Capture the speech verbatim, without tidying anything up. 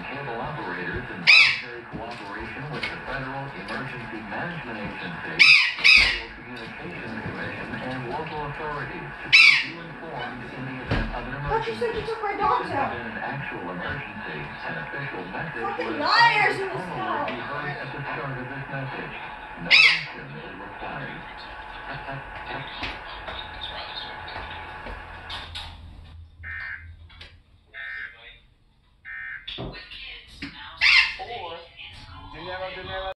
cable operators in voluntary cooperation with the Federal Emergency Management Agency, the Federal Communications Commission, and local authorities to keep you informed in the event of an emergency. But you said you took my dogs out. If it had been an actual emergency, an official message Fucking would liars in have this be house. heard at the start of this message. No action is required. Or, dinero, dinero.